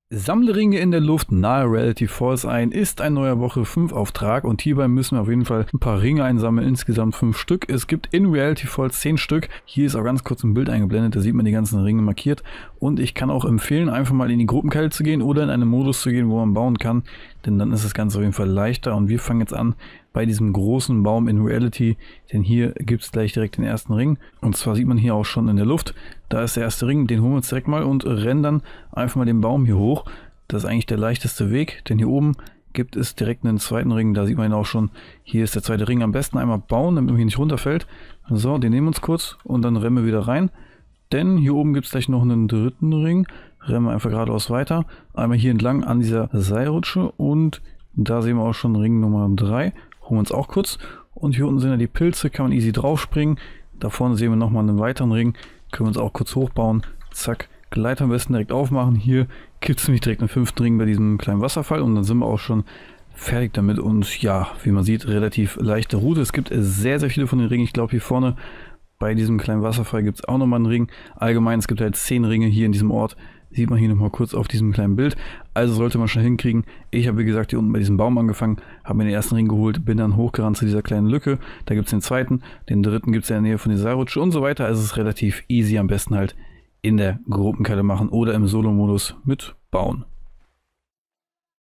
Sammle Ringe in der Luft nahe Reality Falls ein, ist ein neuer Woche 5 Auftrag und hierbei müssen wir auf jeden Fall ein paar Ringe einsammeln, insgesamt 5 Stück. Es gibt in Reality Falls 10 Stück. Hier ist auch ganz kurz ein Bild eingeblendet, da sieht man die ganzen Ringe markiert. Und ich kann auch empfehlen, einfach mal in die Gruppenkeile zu gehen oder in einen Modus zu gehen, wo man bauen kann, denn dann ist das Ganze auf jeden Fall leichter. Und wir fangen jetzt an bei diesem großen Baum in Reality, denn hier gibt es gleich direkt den ersten Ring. Und zwar sieht man hier auch schon in der Luft, da ist der erste Ring, den holen wir uns direkt mal und rennen dann einfach mal den Baum hier hoch. Das ist eigentlich der leichteste Weg, denn hier oben gibt es direkt einen zweiten Ring, da sieht man ihn auch schon. Hier ist der zweite Ring, am besten einmal bauen, damit man hier nicht runterfällt. So, den nehmen wir uns kurz und dann rennen wir wieder rein, denn hier oben gibt es gleich noch einen dritten Ring. Rennen wir einfach geradeaus weiter, einmal hier entlang an dieser Seilrutsche und da sehen wir auch schon Ring Nummer 3. Holen wir uns auch kurz und hier unten sind ja die Pilze, kann man easy drauf springen. Da vorne sehen wir nochmal einen weiteren Ring, können wir uns auch kurz hochbauen. Zack, Gleiter am besten direkt aufmachen. Hier gibt es nämlich direkt einen 5. Ring bei diesem kleinen Wasserfall und dann sind wir auch schon fertig damit. Und ja, wie man sieht, relativ leichte Route. Es gibt sehr, sehr viele von den Ringen. Ich glaube, hier vorne bei diesem kleinen Wasserfall gibt es auch nochmal einen Ring. Allgemein, es gibt halt 10 Ringe hier in diesem Ort. Sieht man hier nochmal kurz auf diesem kleinen Bild. Also sollte man schon hinkriegen. Ich habe, wie gesagt, hier unten bei diesem Baum angefangen, habe mir den ersten Ring geholt, bin dann hochgerannt zu dieser kleinen Lücke. Da gibt es den zweiten, den dritten gibt es in der Nähe von dieser Seilrutsche und so weiter. Also es ist relativ easy, am besten halt in der Gruppenkeile machen oder im Solo-Modus mit bauen.